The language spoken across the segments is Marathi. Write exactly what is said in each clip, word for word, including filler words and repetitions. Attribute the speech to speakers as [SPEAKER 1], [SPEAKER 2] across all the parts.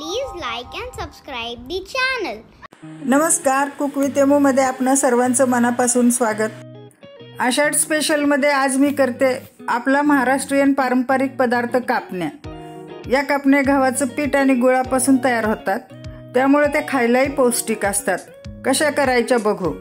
[SPEAKER 1] Please like and subscribe the channel.
[SPEAKER 2] नमस्कार, कुक विथ एमू मध्ये आपणा सर्वांचं मनापासून स्वागत। आषाढ स्पेशल मध्ये आज मी करते आपला महाराष्ट्रीयन पारंपरिक पदार्थ कापण्या। या कापण्या गव्हाचं पीठ आणि गुळापासून तयार होतात, त्यामुळे ते खायलाही पौष्टिक असतात। कशा करायच्या बघू।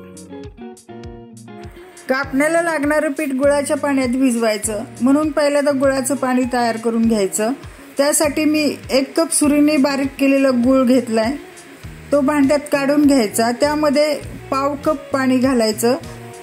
[SPEAKER 2] कापण्याला लागणारे पीठ गुळाच्या पाण्यात भिजवायचं, म्हणून पहिल्यांदा गुळाचं पाणी तयार करून घ्यायचं। त्यासाठी मी एक कप सुरीने बारीक केलेला गुळ घेतलाय, तो भांड्यात काढून घ्यायचा। त्यामध्ये पाव कप पाणी घालायचं।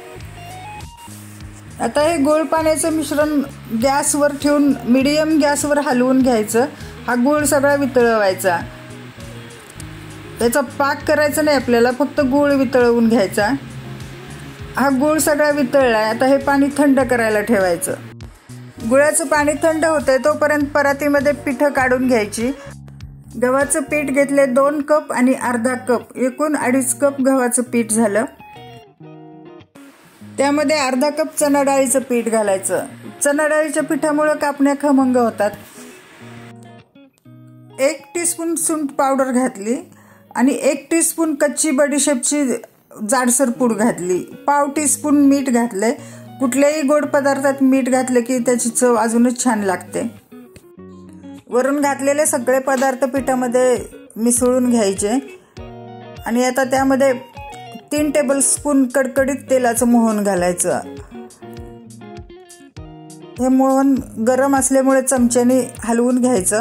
[SPEAKER 2] आता हे गुळ पाण्याचं मिश्रण गॅसवर ठेवून मीडियम गॅसवर हलवून घ्यायचं। हा गुळ सगळा वितळवायचा, त्याचा पाक करायचा नाही आपल्याला, फक्त गुळ वितळवून घ्यायचा। हा गुळ सगळा वितळलाय, आता हे पाणी थंड करायला ठेवायचं। गुळाचं पाणी थंड होतंय तोपर्यंत परातीमध्ये पीठ काढून घ्यायची। गव्हाचं पीठ घेतले दोन कप आणि अर्धा कप, एकूण अडीच कप गव्हाचं पीठ झालं। त्यामध्ये अर्धा कप चणा डाळीचं पीठ घालायचं। चणा डाळीच्या पिठामुळे कापण्या खमंग होतात। एक टीस्पून सुंठ पावडर घातली आणि एक टीस्पून कच्ची बडीशेपची जाडसर पूड घातली। पाव टीस्पून मीठ घातले। कुठल्याही गोड पदार्थात मीठ घातले की त्याची चव अजूनच छान लागते। वरून घातलेले सगळे पदार्थ पिठामध्ये मिसळून घ्यायचे आणि आता त्यामध्ये तीन टेबलस्पून कडकडीत तेलाचं मोहन घालायचं। हे मोहन गरम असल्यामुळे चमच्याने हलवून घ्यायचं।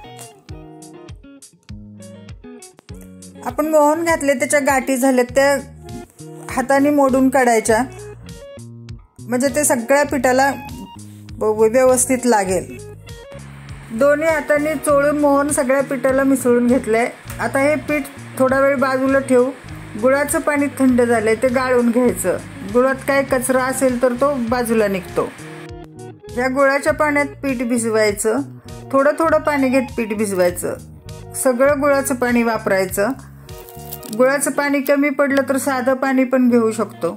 [SPEAKER 2] आपण मोहन घातले, त्याच्या गाठी झाल्या, त्या हाताने मोडून काढायच्या, म्हणजे ते सगळ्या पिठाला व्यवस्थित लागेल। दोन्ही हातांनी चोळून मोहन सगळ्या पिठाला मिसळून घेतलंय। आता हे पीठ थोडा वेळ बाजूला ठेवू। गुळाचं पाणी थंड झालंय, ते गाळून घ्यायचं। गुळात काय कचरा असेल तर तो बाजूला निघतो। या गुळाच्या पाण्यात पीठ भिजवायचं। थोडं थोडं पाणी घेत पीठ भिजवायचं। सगळं गुळाचं पाणी वापरायचं। गुळाचं पाणी कमी पडलं तर साधं पाणी पण घेऊ शकतो।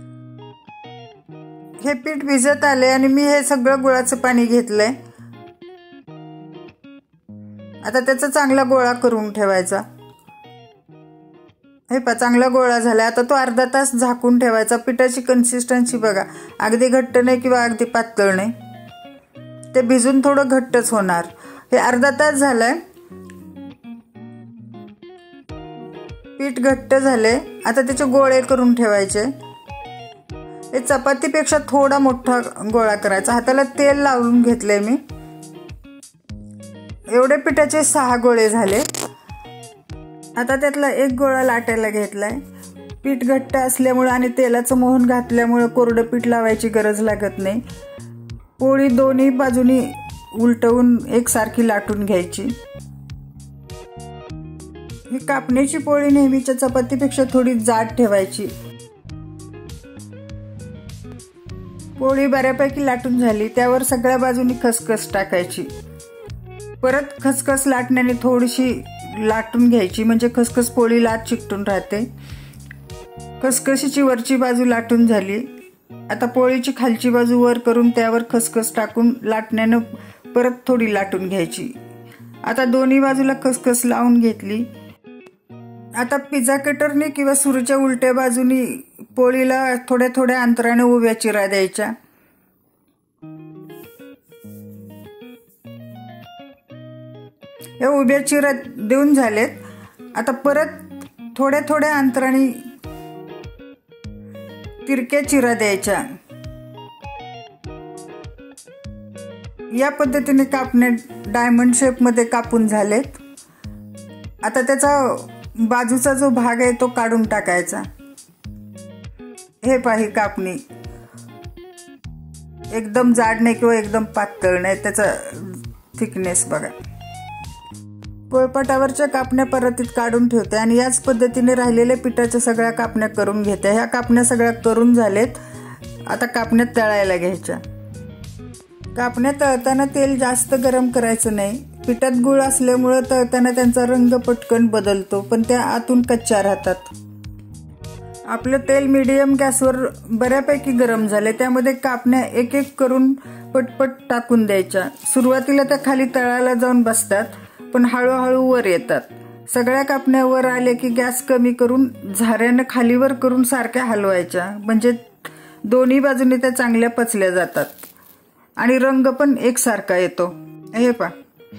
[SPEAKER 2] हे पीठ भिजत आले आणि मी हे सगळं गुळाचं पाणी घेतलंय। आता त्याचा चांगला गोळा करून ठेवायचा। हे पा चांगला गोळा झाला। आता तो अर्धा तास झाकून ठेवायचा। पिठाची कन्सिस्टन्सी बघा, अगदी घट्ट नाही किंवा अगदी पातळ नाही, ते भिजून थोडं घट्टच होणार। हे अर्धा तास झालंय, पीठ घट्ट झाले। आता त्याचे गोळे करून ठेवायचे। हे चपातीपेक्षा थोडा मोठा गोळा करायचा। हाताला तेल लावून घेतलंय मी। एवढे पिठाचे सहा गोळे झाले। आता त्यातला एक गोळा लाटायला घेतलाय। पीठ घट्ट असल्यामुळे आणि तेलाचं मोहन घातल्यामुळे कोरडं पीठ लावायची गरज लागत नाही। पोळी दोन्ही बाजूनी उलटवून एकसारखी लाटून घ्यायची। ही कापण्याची पोळी नेहमीच्या चपातीपेक्षा थोडी जाड ठेवायची। पोळी बऱ्यापैकी लाटून झाली, त्यावर सगळ्या बाजूनी खसखस टाकायची। परत खसखस लाटण्याने थोडीशी लाटून घ्यायची, म्हणजे खसखस पोळीला आत चिकटून राहते। खसखशीची वरची बाजू लाटून झाली। आता पोळीची खालची बाजू वर करून त्यावर खसखस टाकून लाटण्यानं परत थोडी लाटून घ्यायची। आता दोन्ही बाजूला खसखस लावून घेतली। आता पिझ्झा कटरने किंवा सुरीच्या उलट्या बाजूनी पोळीला थोड्या थोड्या अंतराने उभ्या चिरा द्यायच्या। या उभ्या चिरा देऊन झालेत। आता परत थोड्या थोड्या अंतराने तिरक्या चिरा द्यायच्या। या पद्धतीने कापण्या डायमंड शेप मध्ये कापून झालेत। आता त्याचा बाजूचा जो भाग आहे तो काढून टाकायचा। हे पाही कापणी एकदम जाड नाही किंवा एकदम पातळ नाही, त्याचा थिकनेस बघा। पोळपाटावरच्या कापण्या परातीत काढून ठेवते आणि याच पद्धतीने राहिलेल्या पिठाच्या सगळ्या कापण्या करून घेते। ह्या कापण्या सगळ्या करून झालेत। आता कापण्या तळायला घ्यायच्या। कापण्या तळताना तेल जास्त गरम करायचं नाही। पिठात गुळ असल्यामुळे तळताना त्यांचा रंग पटकन बदलतो, पण त्या आतून कच्च्या राहतात। आपलं तेल मीडियम गॅसवर बऱ्यापैकी गरम झाले, त्यामध्ये कापण्या एक एक करून पटपट टाकून द्यायच्या। सुरुवातीला त्या खाली तळाला जाऊन बसतात, पण हळूहळू वर येतात. सगळ्या कापण्या वर आल्या की गॅस कमी करून झाऱ्यानं खालीवर करून सारख्या हलवायच्या, म्हणजे दोन्ही बाजूने त्या चांगल्या पचल्या जातात आणि रंग पण एकसारखा येतो. हे पहा,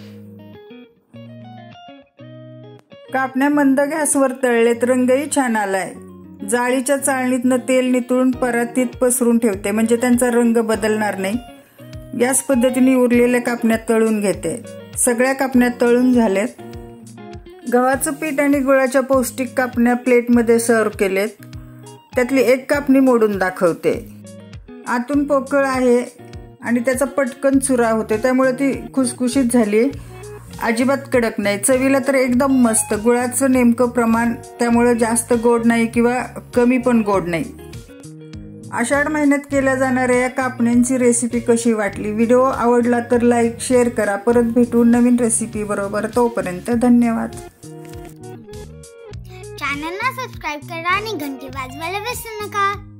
[SPEAKER 2] कापण्या मंद गॅसवर तळलेत, रंगही छान आलाय. जाळीच्या चाळणीतनं तेल नितळून परातीत पसरून ठेवते, म्हणजे त्यांचा रंग बदलणार नाही. गॅस पद्धतीने उरलेल्या कापण्या तळून घेते. सगळ्या कापण्या तळून झाल्यात. गव्हाचं पीठ आणि गुळाच्या पौष्टिक कापण्या प्लेटमध्ये सर्व केलेत. त्यातली एक कापणी मोडून दाखवते. आतून पोकळ आहे आणि त्याचा पटकन चुरा होतो, त्यामुळे ती खुसखुशीत झाली, अजिबात कडक नाही. चवीला तर एकदम मस्त. गुळाचं नेमकं प्रमाण, त्यामुळे जास्त गोड नाही किंवा कमी पण गोड नाही. आषाढ महिन्यात केल्या जाणाऱ्या या कापण्यांची रेसिपी कशी वाटली? व्हिडिओ आवडला तर लाईक शेअर करा. परत भेटू नवीन रेसिपी बरोबर. तोपर्यंत धन्यवाद.
[SPEAKER 1] चॅनलला सबस्क्राईब करा आणि घंटी वाजवायला विसरू नका.